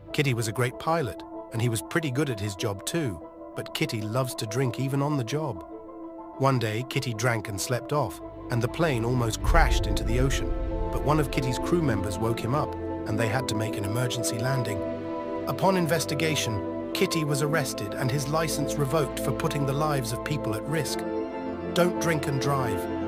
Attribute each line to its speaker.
Speaker 1: Kitty was a great pilot, and he was pretty good at his job too, but Kitty loves to drink even on the job. One day, Kitty drank and slept off, and the plane almost crashed into the ocean, but one of Kitty's crew members woke him up, and they had to make an emergency landing. Upon investigation, Kitty was arrested and his license revoked for putting the lives of people at risk. Don't drink and drive.